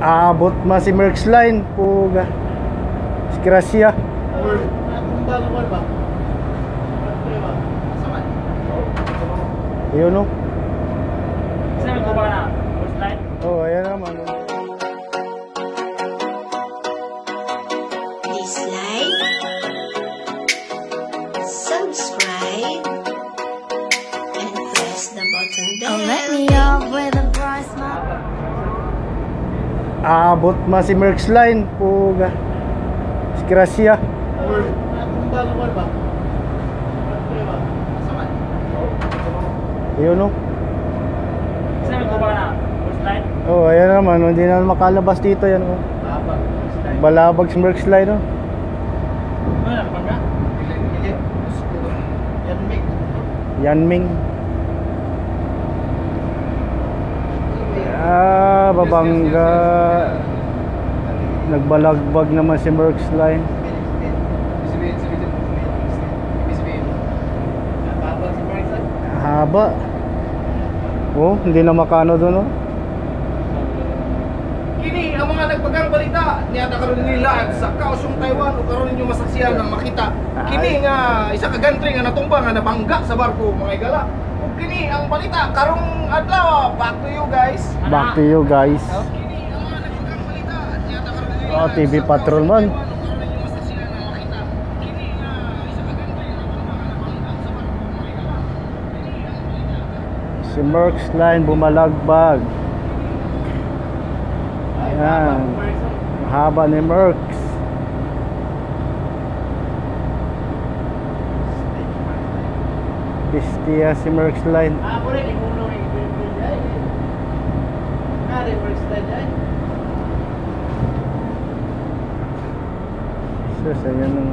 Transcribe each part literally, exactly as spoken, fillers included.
Aabot ma si Merx Line puga. Grasya. Yun no. Saan ko ba na? First line? Oh, ayan naman. Please like, subscribe, and press the button bell. Oh, let me up with a bright smile. Aabot ma si Merx Line puga. Grasya. Yun no. Saan ko ba na? First line? Oh, ayan naman. Hindi na makalabas dito yan oh. Balabag si Merx Line oh. Ano na? Pagka? Yanming. Ah, babangga. Nagbalagbag naman si Merx Line. Haba. Oh, hindi na makano doon oh. Kini ang mga nagpagang balita niya karon nila sa Kaohsiung, Taiwan o karon ninyo masaksihan ng makita. Kini nga isa ka gantry nga natumba nga nabangga sa barko mga igala. Ug kini ang balita karong adlaw. Back to you guys. Back to you guys. Kini ang mga nagpagang balita niya karon nila. Oh, T V Patrol man. Si Merx Line bumalagbag. Ayan. Haba ni Merx. Pistia si Merx Line. Ah, boleh di kuno ni. Ada first line ay. So, saya nung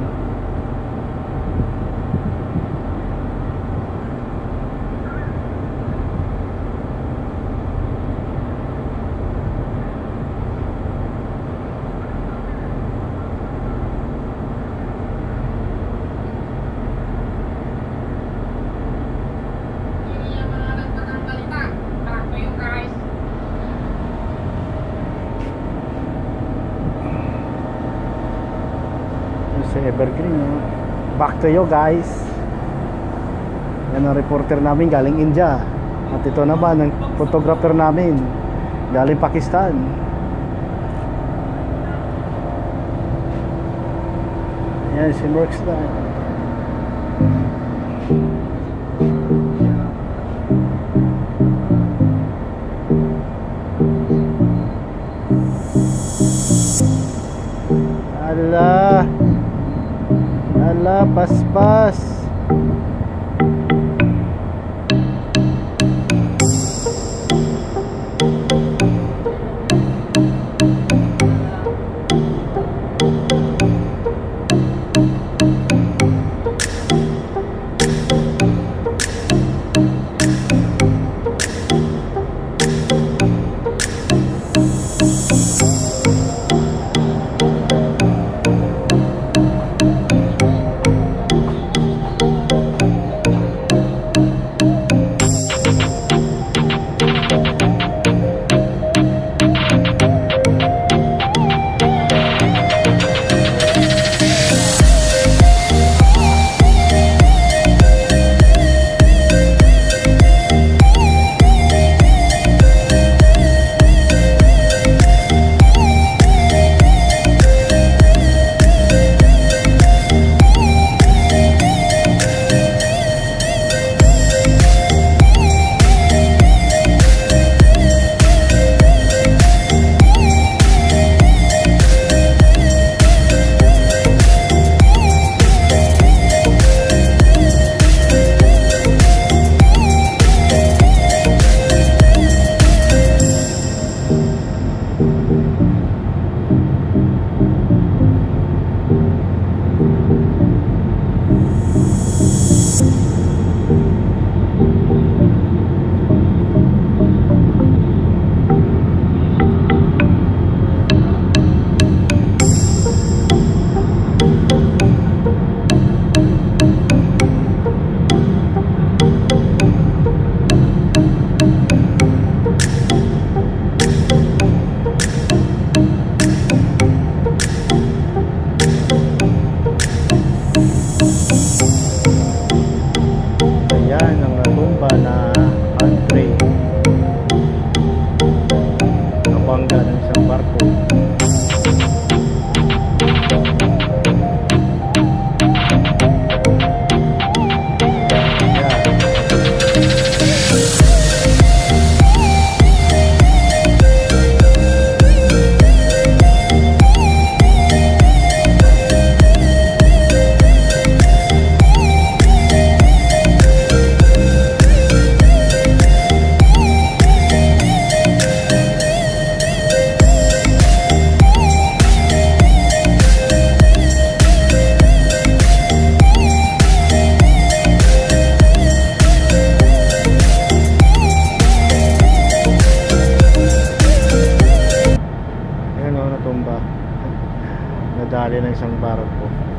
sa Evergreen no? Back to you guys. Yan ang reporter namin galing India. At ito naman ang photographer namin galing Pakistan. Yan si Merx Line. Ala Ala, pas-pas. bali ng isang barko.